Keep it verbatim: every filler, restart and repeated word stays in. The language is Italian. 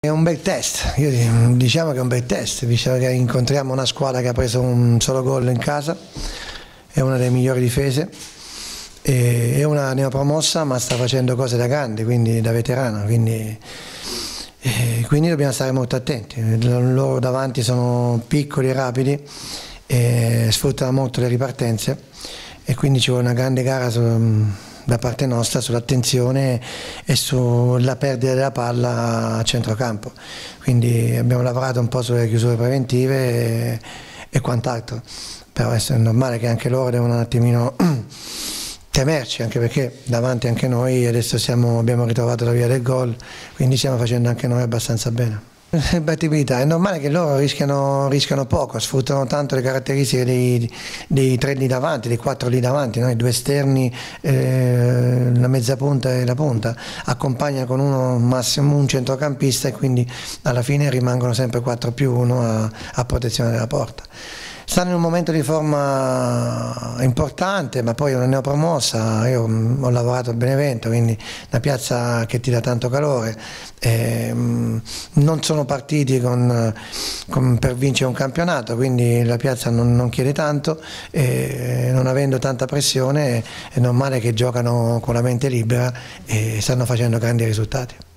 È un bel test, io diciamo che è un bel test, visto che incontriamo una squadra che ha preso un solo gol in casa, è una delle migliori difese, è una neopromossa ma sta facendo cose da grande, quindi da veterano, quindi, quindi dobbiamo stare molto attenti. Loro davanti sono piccoli e rapidi, e sfruttano molto le ripartenze e quindi ci vuole una grande gara su, da parte nostra sull'attenzione e sulla perdita della palla a centrocampo, quindi abbiamo lavorato un po' sulle chiusure preventive e, e quant'altro, però è normale che anche loro devono un attimino temerci, anche perché davanti anche noi adesso siamo, abbiamo ritrovato la via del gol, quindi stiamo facendo anche noi abbastanza bene. Battibilità, è normale che loro rischiano, rischiano poco, sfruttano tanto le caratteristiche dei, dei tre lì davanti, dei quattro lì davanti, noi due esterni, eh, la mezza punta e la punta, accompagna con uno massimo un centrocampista e quindi alla fine rimangono sempre quattro più uno a, a protezione della porta. Stanno in un momento di forma importante, ma poi è una neopromossa, io ho lavorato a Benevento, quindi una piazza che ti dà tanto calore, eh, non sono partiti con, con, per vincere un campionato, quindi la piazza non, non chiede tanto e non avendo tanta pressione è normale che giocano con la mente libera e stanno facendo grandi risultati.